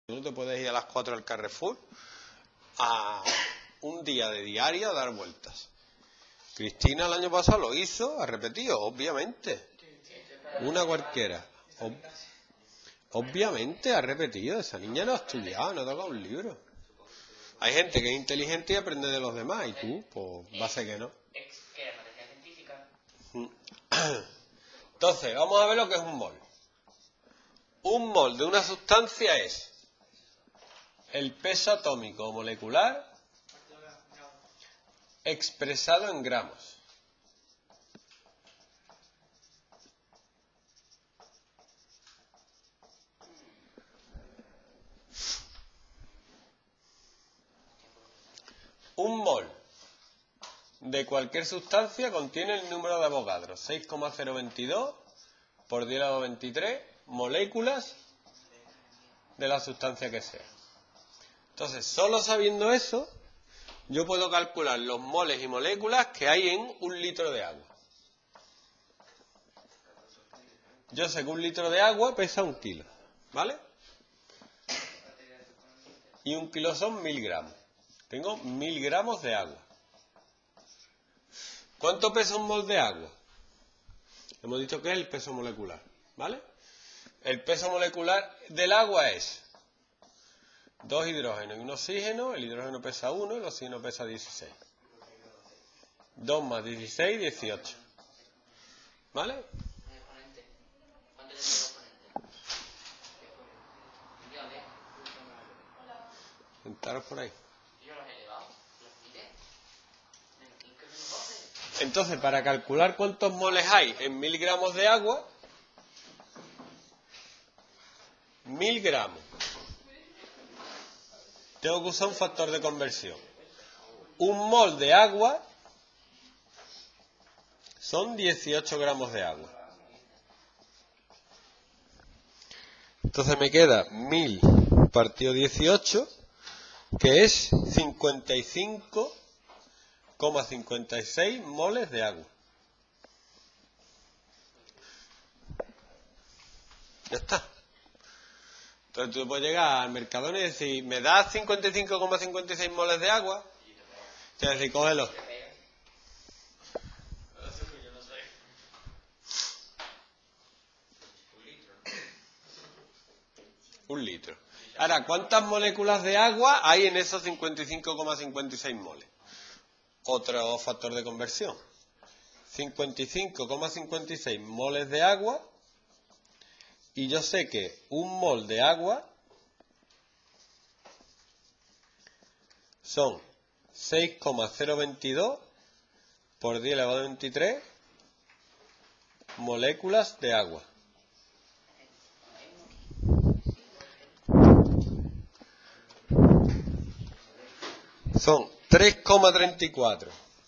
Tú te puedes ir a las 4 al Carrefour a un día de diario a dar vueltas. Cristina el año pasado lo hizo, ha repetido, obviamente. Una cualquiera. Obviamente ha repetido. Esa niña no ha estudiado, no ha tocado un libro. Hay gente que es inteligente y aprende de los demás, y tú, pues, va a ser que no. ¿Qué es materia científica? Entonces, vamos a ver lo que es un mol. Un mol de una sustancia es el peso atómico o molecular expresado en gramos. Un mol de cualquier sustancia contiene el número de Avogadro, 6,022 por 10 a la 23 moléculas de la sustancia que sea. Entonces, solo sabiendo eso, yo puedo calcular los moles y moléculas que hay en un litro de agua. Yo sé que un litro de agua pesa 1 kilo, ¿vale? Y 1 kilo son 1000 gramos. Tengo 1000 gramos de agua. ¿Cuánto pesa un mol de agua? Hemos dicho que es el peso molecular, ¿vale? El peso molecular del agua es 2 hidrógenos y un oxígeno. El hidrógeno pesa 1, el oxígeno pesa 16. 2 más 16, 18. ¿Vale? ¿Cuánto le tengo exponente? Sentaros por ahí. Yo los he elevado, los miré. Entonces, para calcular cuántos moles hay en 1000 gramos de agua, 1000 gramos. Tengo que usar un factor de conversión. Un mol de agua son 18 gramos de agua. Entonces me queda 1000 partido 18, que es 55,56 moles de agua. Ya está. Entonces tú puedes llegar al Mercadona y decir, ¿me das 55,56 moles de agua? Y decir, cógelo. Un litro. Ahora, ¿cuántas moléculas de agua hay en esos 55,56 moles? Otro factor de conversión. 55,56 moles de agua. Y yo sé que un mol de agua son 6,022 por 10 elevado a 23 moléculas de agua. Son 3,34.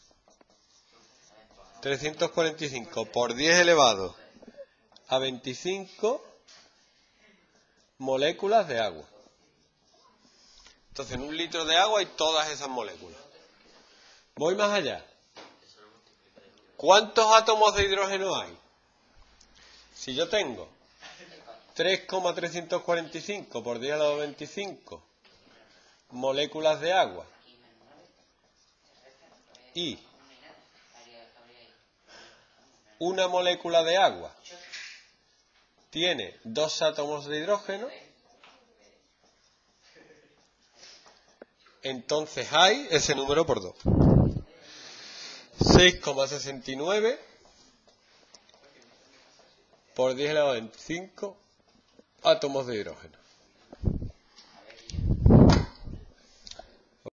345 por 10 elevado a 25 moléculas de agua. Entonces, en un litro de agua hay todas esas moléculas. Voy más allá. ¿Cuántos átomos de hidrógeno hay? Si yo tengo 3,345 por 10 elevado a 25 moléculas de agua y una molécula de agua tiene 2 átomos de hidrógeno, entonces hay ese número por 2. 6,69 por 10 elevado a 25 átomos de hidrógeno.